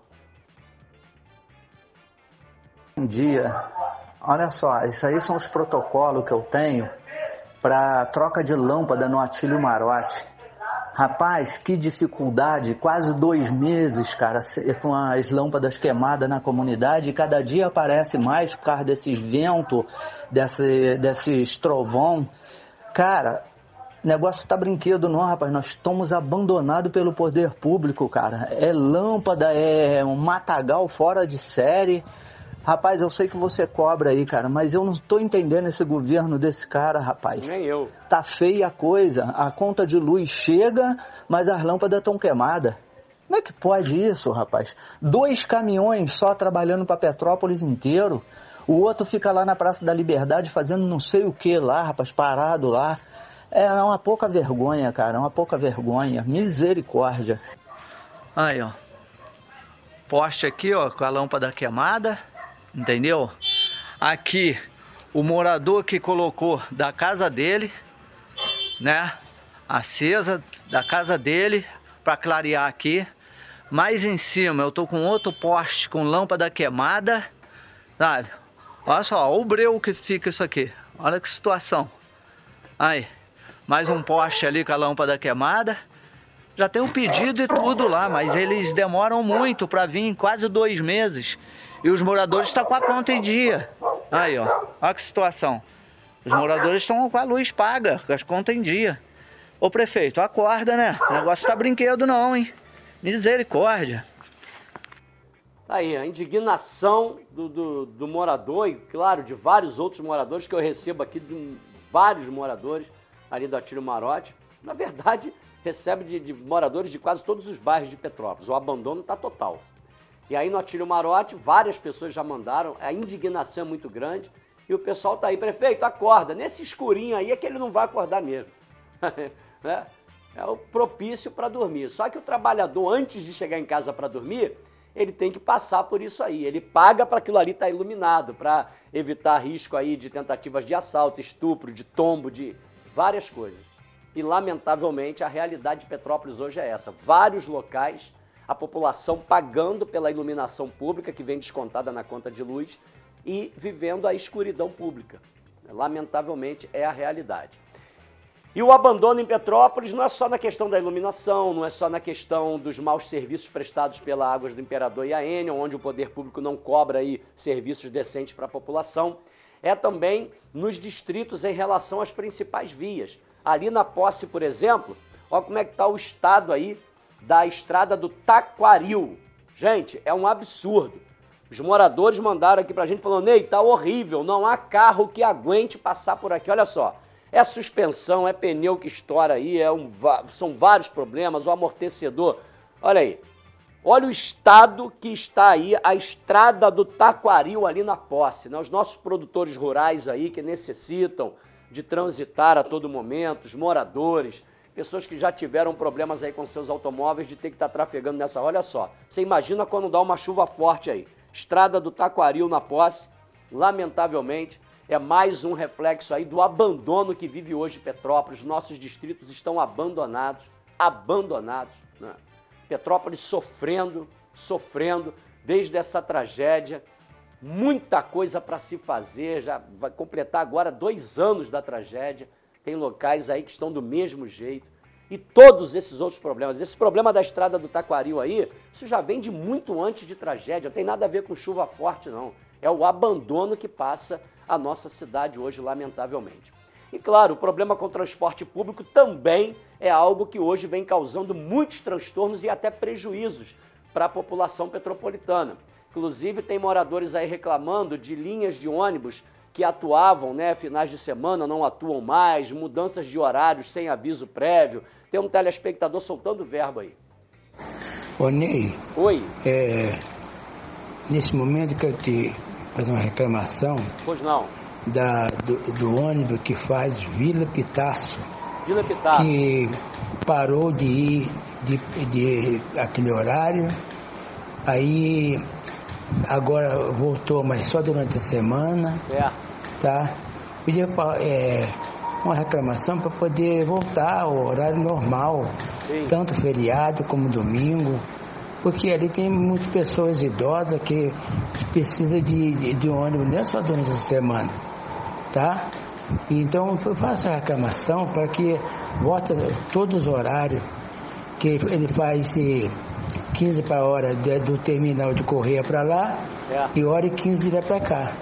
Bom dia. Olha só, isso aí são os protocolos que eu tenho para troca de lâmpada no Atílio Marotti. Rapaz, que dificuldade, quase dois meses, cara, com as lâmpadas queimadas na comunidade, e cada dia aparece mais por causa desses ventos, desse, desses trovão. Cara, o negócio tá brinquedo não, rapaz, nós estamos abandonados pelo poder público, cara. É lâmpada, é um matagal fora de série. Rapaz, eu sei que você cobra aí, cara, mas eu não tô entendendo esse governo desse cara, rapaz. Nem eu. Tá feia a coisa, a conta de luz chega, mas as lâmpadas estão queimadas. Como é que pode isso, rapaz? Dois caminhões só trabalhando para Petrópolis inteiro, o outro fica lá na Praça da Liberdade fazendo não sei o que lá, rapaz, parado lá. É uma pouca vergonha, cara, uma pouca vergonha, misericórdia. Aí, ó, poste aqui, ó, com a lâmpada queimada. Entendeu? Aqui, o morador que colocou da casa dele, né? Acesa da casa dele, para clarear aqui. Mais em cima, eu tô com outro poste com lâmpada queimada, sabe? Olha só, olha o breu que fica isso aqui. Olha que situação. Aí, mais um poste ali com a lâmpada queimada. Já tem um pedido e tudo lá, mas eles demoram muito para vir, quase dois meses. E os moradores estão com a conta em dia. Aí, ó. Olha que situação. Os moradores estão com a luz paga, com as contas em dia. Ô, prefeito, acorda, né? O negócio tá brinquedo não, hein? Misericórdia. Aí, a indignação do, do, do morador e, claro, de vários outros moradores que eu recebo aqui, de vários moradores ali do Atílio Marotti. Na verdade, recebe de, de moradores de quase todos os bairros de Petrópolis. O abandono está total. E aí no Atílio Marotti, várias pessoas já mandaram, a indignação é muito grande e o pessoal tá aí, prefeito, acorda. Nesse escurinho aí é que ele não vai acordar mesmo. Né? É o propício para dormir. Só que o trabalhador, antes de chegar em casa para dormir, ele tem que passar por isso aí. Ele paga para aquilo ali estar iluminado, para evitar risco aí de tentativas de assalto, estupro, de tombo, de várias coisas. E, lamentavelmente, a realidade de Petrópolis hoje é essa. Vários locais, a população pagando pela iluminação pública, que vem descontada na conta de luz, e vivendo a escuridão pública. Lamentavelmente, é a realidade. E o abandono em Petrópolis não é só na questão da iluminação, não é só na questão dos maus serviços prestados pela Águas do Imperador e a Enel, onde o poder público não cobra aí serviços decentes para a população. É também nos distritos em relação às principais vias. Ali na Posse, por exemplo, olha como é que está o estado aí da estrada do Taquaril. Gente, é um absurdo. Os moradores mandaram aqui pra gente falando, Ney, tá horrível, não há carro que aguente passar por aqui. Olha só, é suspensão, é pneu que estoura aí, é um, são vários problemas, o amortecedor. Olha aí, olha o estado que está aí, a estrada do Taquaril ali na Posse, né? Os nossos produtores rurais aí que necessitam de transitar a todo momento, os moradores, pessoas que já tiveram problemas aí com seus automóveis de ter que estar trafegando nessa. Olha só, você imagina quando dá uma chuva forte aí. Estrada do Taquaril na Posse, lamentavelmente, é mais um reflexo aí do abandono que vive hoje Petrópolis. Nossos distritos estão abandonados, abandonados, né? Petrópolis sofrendo, sofrendo desde essa tragédia. Muita coisa para se fazer, já vai completar agora dois anos da tragédia. Tem locais aí que estão do mesmo jeito. E todos esses outros problemas. Esse problema da estrada do Taquaril aí, isso já vem de muito antes de tragédia. Não tem nada a ver com chuva forte, não. É o abandono que passa a nossa cidade hoje, lamentavelmente. E claro, o problema com o transporte público também é algo que hoje vem causando muitos transtornos e até prejuízos para a população petropolitana. Inclusive, tem moradores aí reclamando de linhas de ônibus que atuavam, né, finais de semana, não atuam mais, mudanças de horários sem aviso prévio. Tem um telespectador soltando verbo aí. Ô Ney. Oi. É, nesse momento que eu te fazer uma reclamação. Pois não. Da, do, do ônibus que faz Vila Pitaço. Vila Pitaço. Que parou de ir de, de aquele horário, aí agora voltou, mas só durante a semana. Certo. Tá? Pedia é, uma reclamação para poder voltar ao horário normal. Sim. Tanto feriado como domingo. Porque ali tem muitas pessoas idosas que precisam de, de, de ônibus, não é só durante a semana, tá? Então eu faço a reclamação para que volte todos os horários, que ele faz quinze para a hora de, do terminal de Correia para lá, certo. E hora e quinze vai para cá.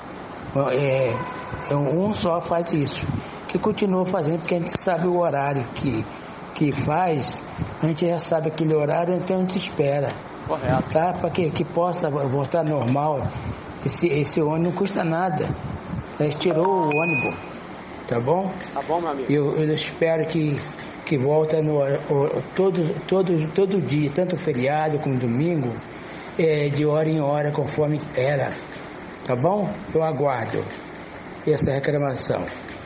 É, é, um só faz isso, que continua fazendo, porque a gente sabe o horário que... que faz, a gente já sabe aquele horário, então a gente espera. Correto. Tá? Para que, que possa voltar normal. Esse, esse ônibus não custa nada. A gente tirou o ônibus. Tá bom? Tá bom, meu amigo. Eu, eu espero que, que volte no, o, todo, todo, todo dia, tanto feriado como domingo, é, de hora em hora, conforme era. Tá bom? Eu aguardo essa reclamação.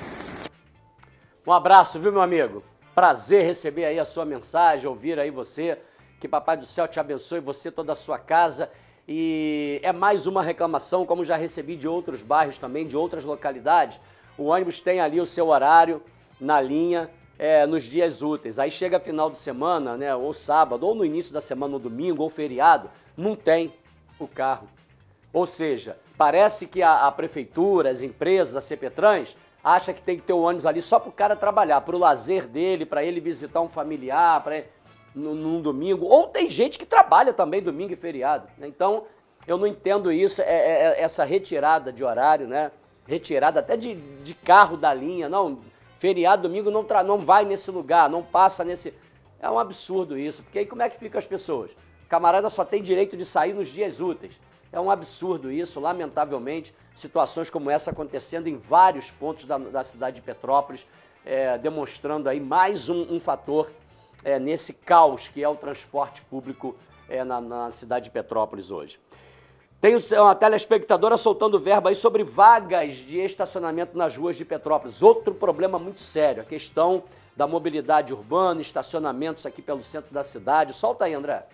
Um abraço, viu, meu amigo? Prazer receber aí a sua mensagem, ouvir aí você, que Papai do Céu te abençoe, você, toda a sua casa. E é mais uma reclamação, como já recebi de outros bairros também, de outras localidades. O ônibus tem ali o seu horário na linha, é, nos dias úteis. Aí chega final de semana, né, ou sábado, ou no início da semana, no domingo, ou feriado, não tem o carro. Ou seja, parece que a, a prefeitura, as empresas, a Cepetran, acha que tem que ter o ônibus ali só para o cara trabalhar, para o lazer dele, para ele visitar um familiar, para num, num domingo. Ou tem gente que trabalha também domingo e feriado, né? Então, eu não entendo isso, é, é, essa retirada de horário, né? Retirada até de, de carro da linha. Não, feriado, domingo não, tra, não vai nesse lugar, não passa nesse... É um absurdo isso, porque aí como é que ficam as pessoas? O camarada só tem direito de sair nos dias úteis. É um absurdo isso, lamentavelmente, situações como essa acontecendo em vários pontos da, da cidade de Petrópolis, é, demonstrando aí mais um, um fator é, nesse caos que é o transporte público é, na, na cidade de Petrópolis hoje. Tem uma telespectadora soltando verba aí sobre vagas de estacionamento nas ruas de Petrópolis. Outro problema muito sério, a questão da mobilidade urbana, estacionamentos aqui pelo centro da cidade. Solta aí, André.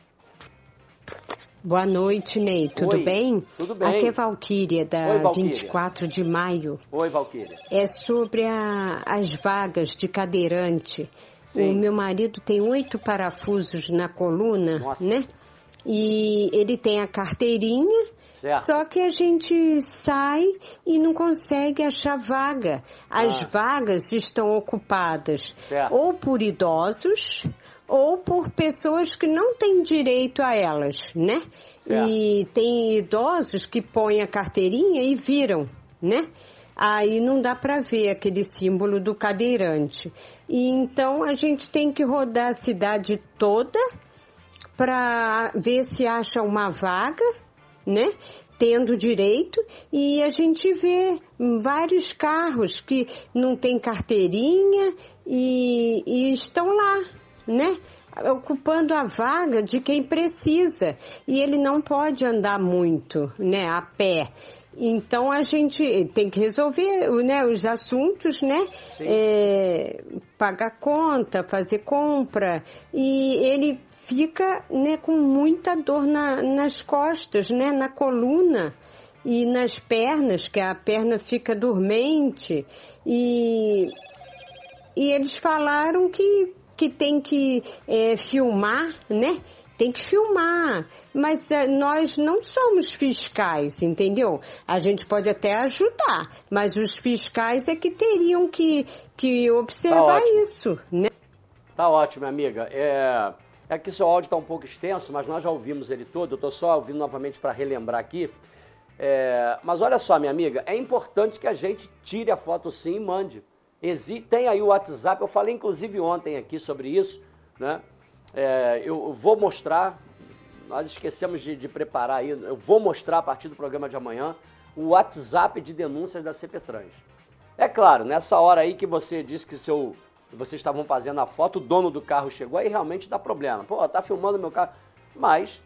Boa noite, Ney. Tudo Oi, bem? Tudo bem. Aqui é Valquíria, da Oi, Valquíria. vinte e quatro de maio. Oi, Valquíria. É sobre a, as vagas de cadeirante. Sim. O meu marido tem oito parafusos na coluna, Nossa. né? E ele tem a carteirinha Certo. Só que a gente sai e não consegue achar vaga. As Ah. vagas estão ocupadas Certo. ou por idosos ou por pessoas que não têm direito a elas, né? Certo. E tem idosos que põem a carteirinha e viram, né? Aí não dá para ver aquele símbolo do cadeirante. E então a gente tem que rodar a cidade toda para ver se acha uma vaga, né? Tendo direito, e a gente vê vários carros que não tem carteirinha e, e estão lá, né? Ocupando a vaga de quem precisa. E ele não pode andar muito, né? A pé. Então a gente tem que resolver, né, os assuntos, né? É, pagar conta, fazer compra. E ele fica, né, com muita dor na, nas costas, né, na coluna e nas pernas, que a perna fica dormente. E, e eles falaram que, que tem que é, filmar, né? Tem que filmar, mas é, nós não somos fiscais, entendeu? A gente pode até ajudar, mas os fiscais é que teriam que, que observar Tá ótimo. isso, né? Tá ótimo, minha amiga. É, é que seu áudio está um pouco extenso, mas nós já ouvimos ele todo. Eu estou só ouvindo novamente para relembrar aqui. É, mas olha só, minha amiga, é importante que a gente tire a foto sim e mande. Exi tem aí o WhatsApp, eu falei inclusive ontem aqui sobre isso, né? É, eu vou mostrar, nós esquecemos de, de preparar aí, eu vou mostrar a partir do programa de amanhã o WhatsApp de denúncias da CEPETRANS. É claro, nessa hora aí que você disse que seu, vocês estavam fazendo a foto, o dono do carro chegou, aí realmente dá problema. Pô, tá filmando meu carro. Mas,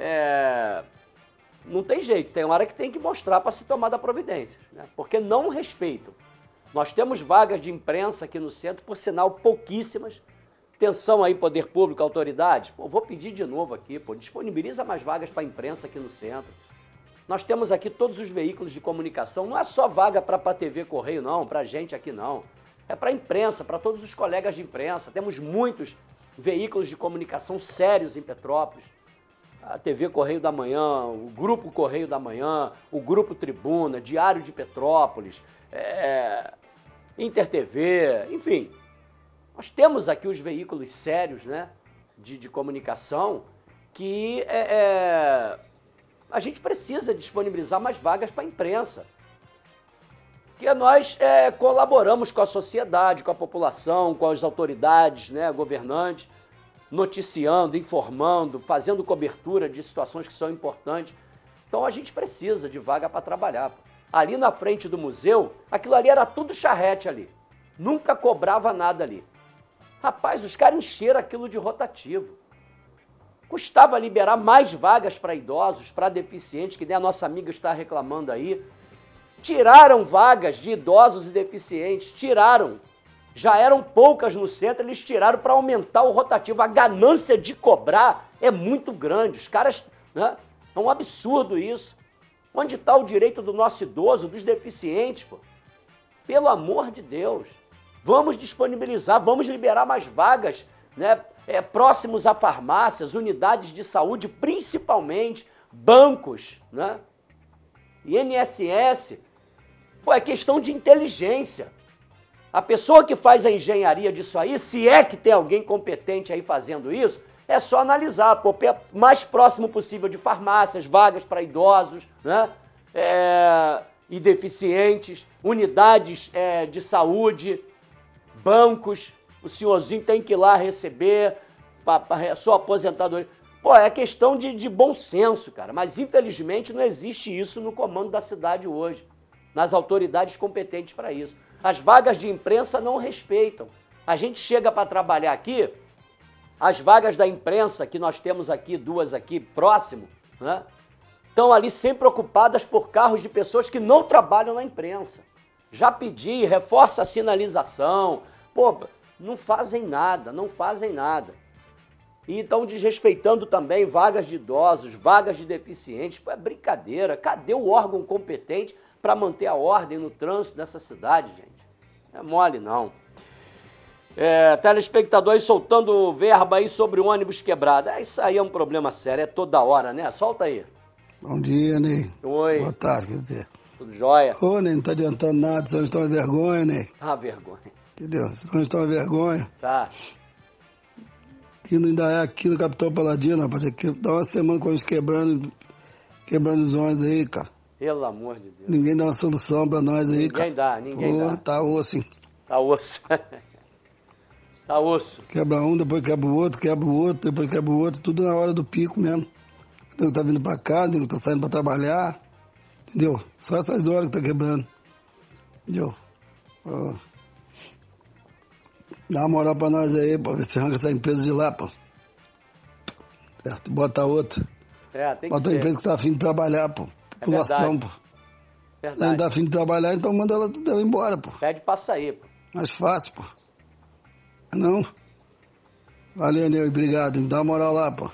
é, não tem jeito, tem hora que tem que mostrar para se tomar da providência, né? Porque não respeitam. Nós temos vagas de imprensa aqui no centro, por sinal pouquíssimas. Atenção aí, poder público, autoridade. Pô, vou pedir de novo aqui, pô, disponibiliza mais vagas para a imprensa aqui no centro. Nós temos aqui todos os veículos de comunicação, não é só vaga para a T V Correio, não, para a gente aqui não. É para a imprensa, para todos os colegas de imprensa. Temos muitos veículos de comunicação sérios em Petrópolis. A T V Correio da Manhã, o Grupo Correio da Manhã, o Grupo Tribuna, Diário de Petrópolis, é, Inter T V, enfim. Nós temos aqui os veículos sérios, né, de, de comunicação que é, é, a gente precisa disponibilizar mais vagas para a imprensa. Porque nós é, colaboramos com a sociedade, com a população, com as autoridades, né, governantes, noticiando, informando, fazendo cobertura de situações que são importantes. Então a gente precisa de vaga para trabalhar. Ali na frente do museu, aquilo ali era tudo charrete ali. Nunca cobrava nada ali. Rapaz, os caras encheram aquilo de rotativo. Custava liberar mais vagas para idosos, para deficientes, que nem a nossa amiga está reclamando aí. Tiraram vagas de idosos e deficientes, tiraram. Já eram poucas no centro, eles tiraram para aumentar o rotativo. A ganância de cobrar é muito grande. Os caras, né? É um absurdo isso. Onde está o direito do nosso idoso, dos deficientes, pô? Pelo amor de Deus. Vamos disponibilizar, vamos liberar mais vagas, né, é, próximos a farmácias, unidades de saúde, principalmente bancos, né? I N S S. Pô, é questão de inteligência. A pessoa que faz a engenharia disso aí, se é que tem alguém competente aí fazendo isso, é só analisar, pô, mais próximo possível de farmácias, vagas para idosos, né? É, e deficientes, unidades é, de saúde, bancos, o senhorzinho tem que ir lá receber para a sua aposentadoria. Pô, é questão de, de bom senso, cara, mas infelizmente não existe isso no comando da cidade hoje, nas autoridades competentes para isso. As vagas de imprensa não respeitam. A gente chega para trabalhar aqui, as vagas da imprensa, que nós temos aqui, duas aqui próximo, né, estão ali sempre ocupadas por carros de pessoas que não trabalham na imprensa. Já pedi, reforça a sinalização, pô, não fazem nada, não fazem nada. E estão desrespeitando também vagas de idosos, vagas de deficientes, pô, é brincadeira. Cadê o órgão competente para manter a ordem no trânsito dessa cidade, gente? Não é mole, não. É, telespectadores soltando verba aí sobre o ônibus quebrado. É, isso aí é um problema sério, é toda hora, né? Solta aí. Bom dia, Ney. Oi. Boa tarde, quer dizer. Tudo jóia? Ô, Ney, não tá adiantando nada, só estão uma vergonha, Ney. Ah, vergonha. Entendeu? Só estão uma vergonha. Tá. Que ainda é aqui no Capitão Paladino, rapaz. Aqui dá uma semana com eles quebrando, quebrando os ônibus aí, cara. Pelo amor de Deus. Ninguém dá uma solução pra nós aí, ninguém cara. Ninguém dá, ninguém Pô, dá. Tá osso, hein? Tá osso. Tá osso. Quebra um, depois quebra o outro, quebra o outro, depois quebra o outro. Tudo na hora do pico mesmo. O nego tá vindo pra cá, o nego tá saindo pra trabalhar. Entendeu? Só essas horas que tá quebrando. Entendeu? Ó. Dá uma moral pra nós aí, pô. Ver se arranca essa empresa de lá, pô. Certo? Bota outra. É, tem que Bota ser. a empresa que tá afim de trabalhar, pô. População, pô. Verdade. Se não tá afim de trabalhar, então manda ela, ela embora, pô. Pede pra sair, pô. Mais fácil, pô. Não? Valeu, Ney. Obrigado. Me dá uma moral lá, pô.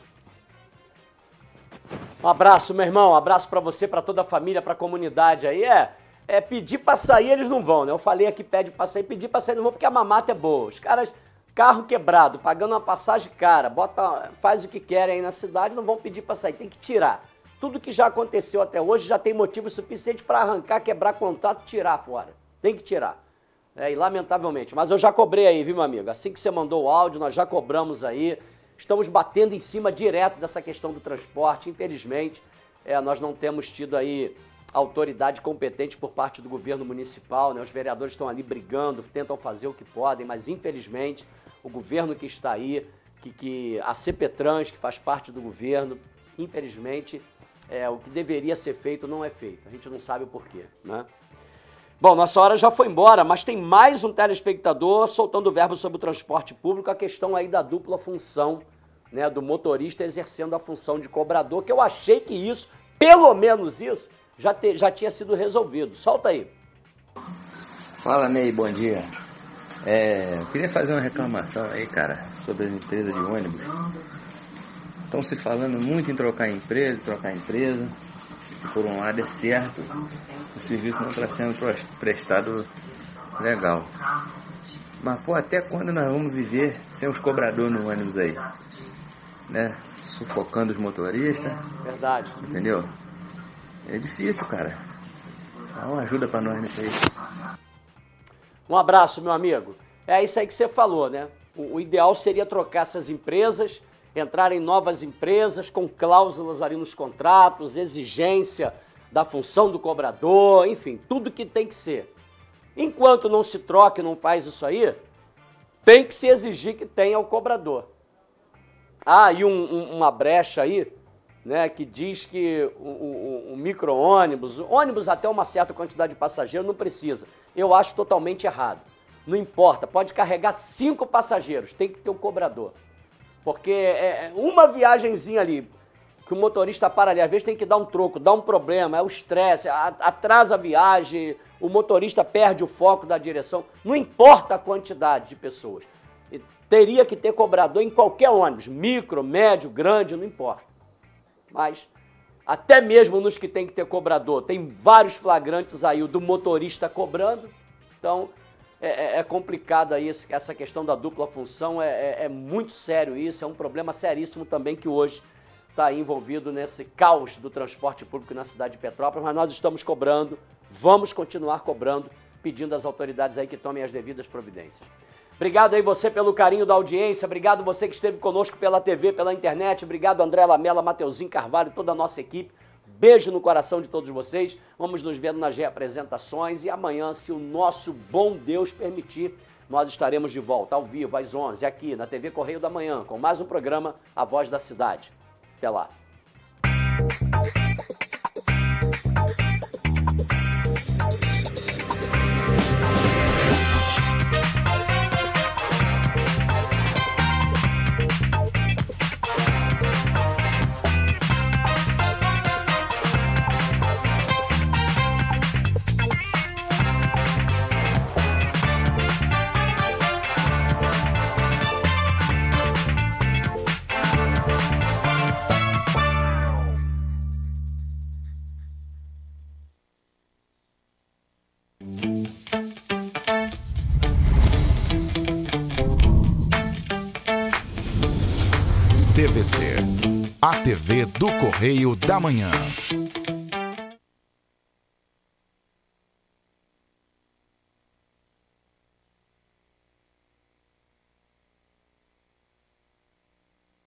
Um abraço, meu irmão. Um abraço pra você, pra toda a família, pra comunidade aí. É, é pedir pra sair, eles não vão, né? Eu falei aqui, pede pra sair, pedir pra sair, não vão, porque a mamata é boa. Os caras, carro quebrado, pagando uma passagem cara, bota, faz o que querem aí na cidade, não vão pedir pra sair, tem que tirar. Tudo que já aconteceu até hoje já tem motivo suficiente pra arrancar, quebrar contrato, tirar fora. Tem que tirar. É, e lamentavelmente. Mas eu já cobrei aí, viu, meu amigo? Assim que você mandou o áudio, nós já cobramos aí. Estamos batendo em cima direto dessa questão do transporte. Infelizmente, é, nós não temos tido aí autoridade competente por parte do governo municipal, né? Os vereadores estão ali brigando, tentam fazer o que podem, mas infelizmente o governo que está aí, que, que a CPTrans, que faz parte do governo, infelizmente, é, o que deveria ser feito não é feito. A gente não sabe o porquê, né? Bom, nossa hora já foi embora, mas tem mais um telespectador soltando verbo sobre o transporte público, a questão aí da dupla função, né, do motorista exercendo a função de cobrador, que eu achei que isso, pelo menos isso, já, te, já tinha sido resolvido. Solta aí. Fala, Ney, bom dia. É, eu queria fazer uma reclamação aí, cara, sobre as empresas de ônibus. Estão se falando muito em trocar empresa, trocar empresa. Por um lado é certo, o serviço não está sendo prestado legal. Mas, pô, até quando nós vamos viver sem os cobradores no ônibus aí? Né? Sufocando os motoristas. Verdade. Entendeu? É difícil, cara. Dá uma ajuda pra nós nisso aí. Um abraço, meu amigo. É isso aí que você falou, né? O, o ideal seria trocar essas empresas, entrar em novas empresas com cláusulas ali nos contratos, exigência da função do cobrador, enfim, tudo que tem que ser. Enquanto não se troca e não faz isso aí, tem que se exigir que tenha o cobrador. Ah, e um, um, uma brecha aí, né, que diz que o, o, o micro-ônibus, ônibus até uma certa quantidade de passageiros não precisa. Eu acho totalmente errado. Não importa, pode carregar cinco passageiros, tem que ter o cobrador. Porque é uma viagenzinha ali, que o motorista para ali, às vezes tem que dar um troco, dá um problema, é o estresse, atrasa a viagem, o motorista perde o foco da direção. Não importa a quantidade de pessoas. Teria que ter cobrador em qualquer ônibus, micro, médio, grande, não importa. Mas até mesmo nos que tem que ter cobrador, tem vários flagrantes aí, o do motorista cobrando, então é, é complicado aí essa questão da dupla função, é, é, é muito sério isso, é um problema seríssimo também que hoje está envolvido nesse caos do transporte público na cidade de Petrópolis, mas nós estamos cobrando, vamos continuar cobrando, pedindo às autoridades aí que tomem as devidas providências. Obrigado aí você pelo carinho da audiência, obrigado você que esteve conosco pela T V, pela internet, obrigado André Lamela, Mateuzinho Carvalho, toda a nossa equipe. Beijo no coração de todos vocês, vamos nos vendo nas reapresentações e amanhã, se o nosso bom Deus permitir, nós estaremos de volta ao vivo às onze, aqui na T V Correio da Manhã, com mais um programa A Voz da Cidade. Até lá. T V C A T V do Correio da Manhã.